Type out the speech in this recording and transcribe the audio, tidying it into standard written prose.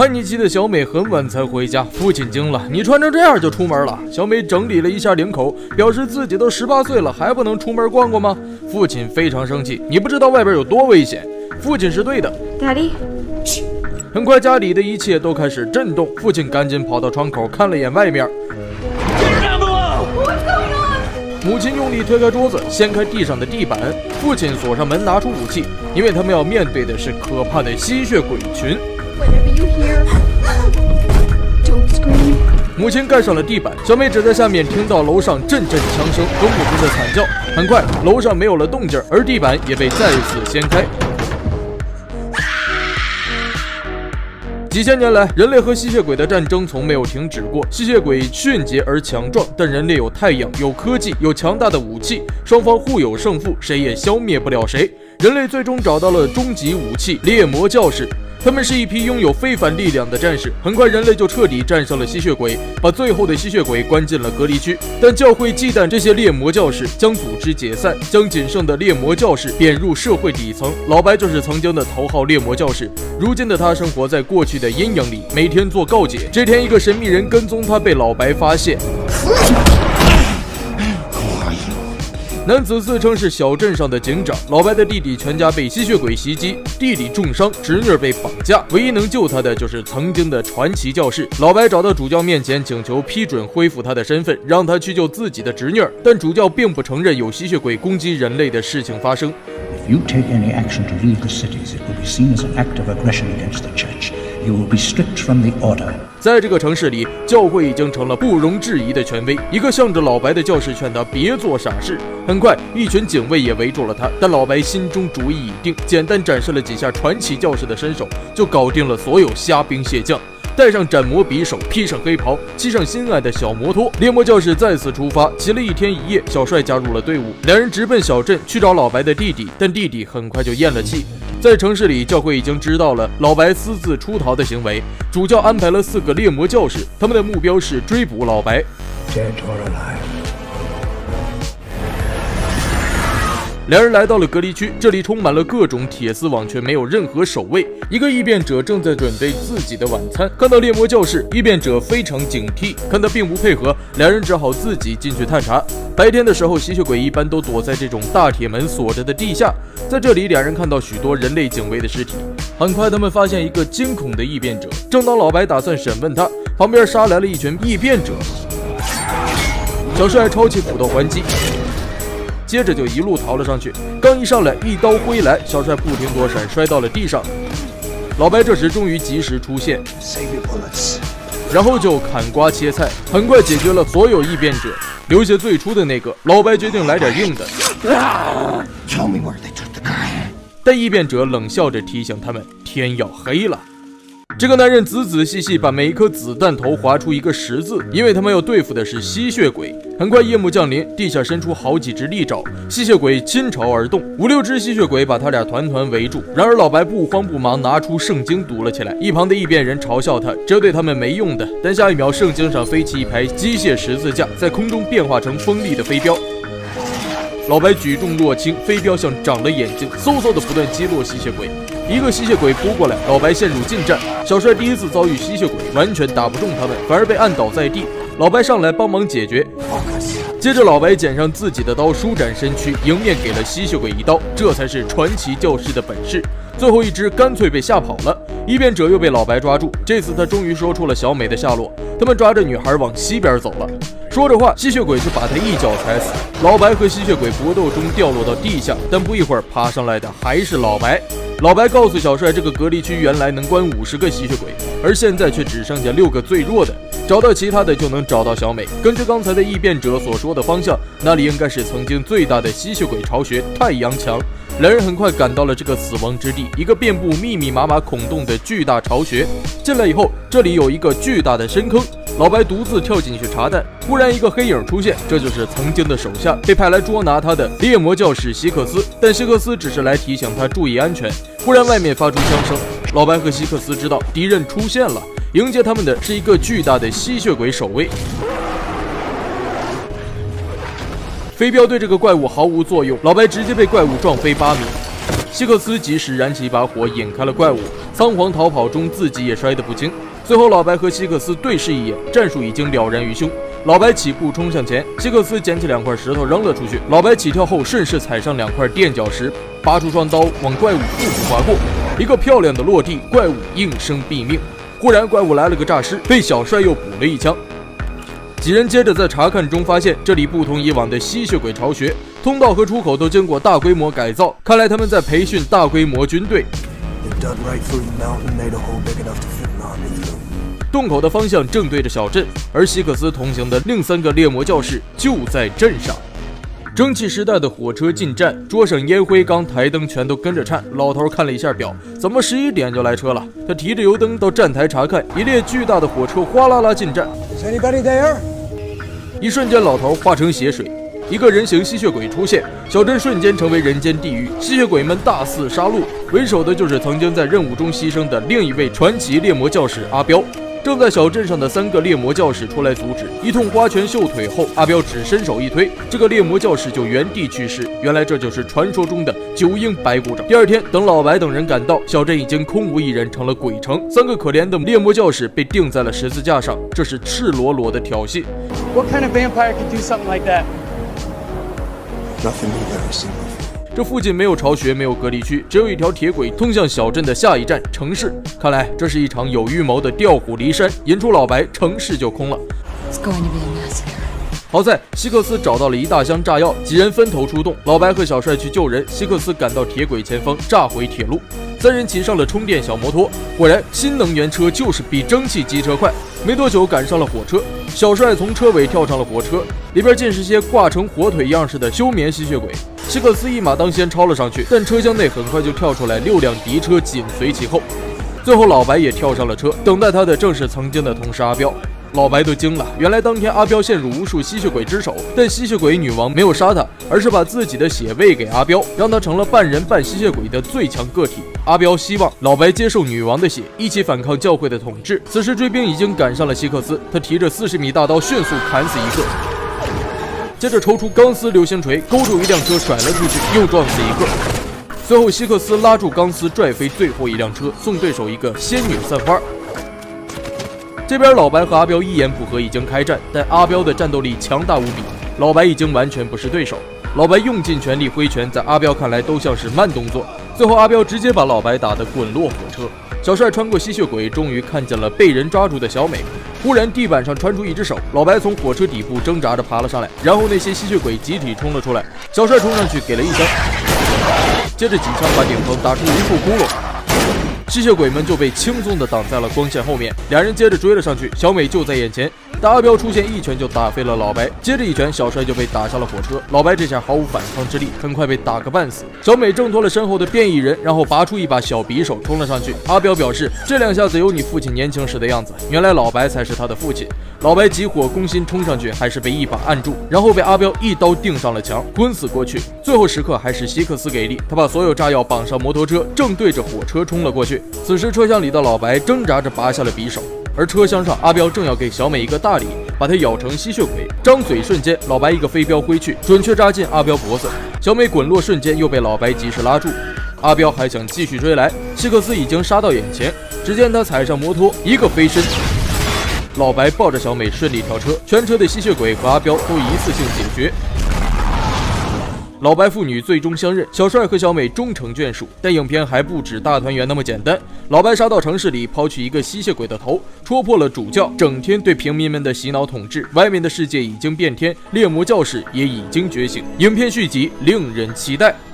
叛逆期的小美很晚才回家，父亲惊了：“你穿成这样就出门了？”小美整理了一下领口，表示自己都18岁了，还不能出门逛逛吗？父亲非常生气：“你不知道外边有多危险。”父亲是对的。 Daddy。 很快，家里的一切都开始震动。父亲赶紧跑到窗口看了眼外面。母亲用力推开桌子，掀开地上的地板。父亲锁上门，拿出武器，因为他们要面对的是可怕的吸血鬼群。母亲盖上了地板，小美只在下面听到楼上阵阵枪声和母亲的惨叫。很快，楼上没有了动静，而地板也被再次掀开。几千年来，人类和吸血鬼的战争从没有停止过。吸血鬼迅捷而强壮，但人类有太阳，有科技，有强大的武器，双方互有胜负，谁也消灭不了谁。人类最终找到了终极武器——猎魔教士。他们是一批拥有非凡力量的战士。很快，人类就彻底战胜了吸血鬼，把最后的吸血鬼关进了隔离区。但教会忌惮这些猎魔教士，将组织解散，将仅剩的猎魔教士贬入社会底层。老白就是曾经的头号猎魔教士，如今的他生活在过去的阴影里，每天做告解。这天，一个神秘人跟踪他，被老白发现。男子自称是小镇上的警长，老白的弟弟全家被吸血鬼袭击，弟弟重伤，侄女被绑架，唯一能救他的就是曾经的传奇教士。老白找到主教面前，请求批准恢复他的身份，让他去救自己的侄女，但主教并不承认有吸血鬼攻击人类的事情发生。 If you take any action to leave the cities, it will be seen as an act of aggression against the church. You will be stripped from the order. 在这个城市里，教会已经成了不容置疑的权威。一个向着老白的教士劝他别做傻事。很快，一群警卫也围住了他，但老白心中主意已定，简单展示了几下传奇教士的身手，就搞定了所有虾兵蟹将。带上斩魔匕首，披上黑袍，骑上心爱的小摩托，猎魔教士再次出发。骑了一天一夜，小帅加入了队伍，两人直奔小镇去找老白的弟弟，但弟弟很快就咽了气。在城市里，教会已经知道了老白私自出逃的行为，主教安排了4个猎魔教士，他们的目标是追捕老白。两人来到了隔离区，这里充满了各种铁丝网，却没有任何守卫。一个异变者正在准备自己的晚餐，看到猎魔教士，异变者非常警惕，看他并不配合，两人只好自己进去探查。白天的时候，吸血鬼一般都躲在这种大铁门锁着的地下，在这里，两人看到许多人类警卫的尸体。很快，他们发现一个惊恐的异变者。正当老白打算审问他，旁边杀来了一群异变者。小帅抄起斧头还击，接着就一路逃了上去。刚一上来，一刀挥来，小帅不停躲闪，摔到了地上。老白这时终于及时出现，然后就砍瓜切菜，很快解决了所有异变者，留下最初的那个。老白决定来点硬的，但异变者冷笑着提醒他们，天要黑了。这个男人仔仔细细把每一颗子弹头划出一个十字，因为他们要对付的是吸血鬼。很快夜幕降临，地下伸出好几只利爪，吸血鬼倾巢而动，5、6只吸血鬼把他俩团团围住。然而老白不慌不忙拿出圣经读了起来，一旁的异变人嘲笑他，这对他们没用的。但下一秒，圣经上飞起一排机械十字架，在空中变化成锋利的飞镖。老白举重若轻，飞镖像长了眼睛，嗖嗖的不断击落吸血鬼。一个吸血鬼扑过来，老白陷入近战。小帅第一次遭遇吸血鬼，完全打不中他们，反而被按倒在地。老白上来帮忙解决。接着老白捡上自己的刀，舒展身躯，迎面给了吸血鬼一刀，这才是传奇教士的本事。最后一只干脆被吓跑了，异变者又被老白抓住。这次他终于说出了小美的下落，他们抓着女孩往西边走了。说着话，吸血鬼就把他一脚踩死。老白和吸血鬼搏斗中掉落到地下，但不一会儿爬上来的还是老白。老白告诉小帅，这个隔离区原来能关50个吸血鬼，而现在却只剩下6个最弱的，找到其他的就能找到小美。根据刚才的异变者所说的方向，那里应该是曾经最大的吸血鬼巢穴——太阳墙。两人很快赶到了这个死亡之地，一个遍布密密麻麻孔洞的巨大巢穴。进来以后，这里有一个巨大的深坑，老白独自跳进去查探。忽然一个黑影出现，这就是曾经的手下，被派来捉拿他的猎魔教士希克斯。但希克斯只是来提醒他注意安全。忽然外面发出枪声，老白和希克斯知道敌人出现了，迎接他们的是一个巨大的吸血鬼守卫。飞镖对这个怪物毫无作用，老白直接被怪物撞飞8米。 希克斯及时燃起一把火，引开了怪物。仓皇逃跑中，自己也摔得不轻。最后，老白和希克斯对视一眼，战术已经了然于胸。老白起步冲向前，希克斯捡起2块石头扔了出去。老白起跳后顺势踩上2块垫脚石，拔出双刀往怪物腹部划过，一个漂亮的落地，怪物应声毙命。忽然，怪物来了个诈尸，被小帅又补了一枪。几人接着在查看中发现，这里不同以往的吸血鬼巢穴，通道和出口都经过大规模改造，看来他们在培训大规模军队。洞口的方向正对着小镇，而希克斯同行的另3个猎魔教士就在镇上。蒸汽时代的火车进站，桌上烟灰缸、台灯全都跟着颤。老头看了一下表，怎么11点就来车了？他提着油灯到站台查看，一列巨大的火车哗啦啦进站。一瞬间，老头化成血水，一个人形吸血鬼出现，小镇瞬间成为人间地狱。吸血鬼们大肆杀戮，为首的就是曾经在任务中牺牲的另一位传奇猎魔教士阿彪。正在小镇上的3个猎魔教士出来阻止，一通花拳绣腿后，阿彪只伸手一推，这个猎魔教士就原地去世。原来这就是传说中的9英白骨爪。第二天，等老白等人赶到，小镇已经空无一人，成了鬼城。3个可怜的猎魔教士被钉在了十字架上，这是赤裸裸的挑衅。 What kind of vampire could do something like that? Nothing you've ever seen before. 这附近没有巢穴，没有隔离区，只有一条铁轨通向小镇的下一站城市。看来这是一场有预谋的调虎离山，引出老白，城市就空了。好在希克斯找到了一大箱炸药，几人分头出动。老白和小帅去救人，希克斯赶到铁轨前方炸毁铁路。3人骑上了充电小摩托，果然新能源车就是比蒸汽机车快。没多久赶上了火车，小帅从车尾跳上了火车，里边尽是些挂成火腿样式的休眠吸血鬼。希克斯一马当先超了上去，但车厢内很快就跳出来6辆敌车紧随其后。最后老白也跳上了车，等待他的正是曾经的同事阿彪。老白都惊了，原来当天阿彪陷入无数吸血鬼之手，但吸血鬼女王没有杀他，而是把自己的血喂给阿彪，让他成了半人半吸血鬼的最强个体。阿彪希望老白接受女王的血，一起反抗教会的统治。此时追兵已经赶上了希克斯，他提着40米大刀迅速砍死一个，接着抽出钢丝流星锤勾住一辆车甩了出去，又撞死一个。最后希克斯拉住钢丝拽飞最后一辆车，送对手一个仙女散花。这边老白和阿彪一言不合已经开战，但阿彪的战斗力强大无比，老白已经完全不是对手。老白用尽全力挥拳，在阿彪看来都像是慢动作。最后阿彪直接把老白打得滚落火车。小帅穿过吸血鬼，终于看见了被人抓住的小美。忽然地板上传出一只手，老白从火车底部挣扎着爬了上来，然后那些吸血鬼集体冲了出来。小帅冲上去给了一枪，接着几枪把顶棚打出无数窟窿。吸血鬼们就被轻松地挡在了光线后面，2人接着追了上去，小美就在眼前，但阿彪出现一拳就打飞了老白，接着一拳，小帅就被打上了火车。老白这下毫无反抗之力，很快被打个半死。小美挣脱了身后的变异人，然后拔出一把小匕首冲了上去。阿彪表示这2下子有你父亲年轻时的样子，原来老白才是他的父亲。老白急火攻心冲上去，还是被一把按住，然后被阿彪一刀钉上了墙，昏死过去。最后时刻还是希克斯给力，他把所有炸药绑上摩托车，正对着火车冲了过去。此时车厢里的老白挣扎着拔下了匕首，而车厢上阿彪正要给小美一个大礼，把她咬成吸血鬼。张嘴瞬间，老白一个飞镖挥去，准确扎进阿彪脖子。小美滚落瞬间又被老白及时拉住。阿彪还想继续追来，希克斯已经杀到眼前，只见他踩上摩托，一个飞身。老白抱着小美顺利跳车，全车的吸血鬼和阿彪都一次性解决。老白父女最终相认，小帅和小美终成眷属。但影片还不止大团圆那么简单，老白杀到城市里，抛去一个吸血鬼的头，戳破了主教整天对平民们的洗脑统治。外面的世界已经变天，猎魔教士也已经觉醒。影片续集令人期待。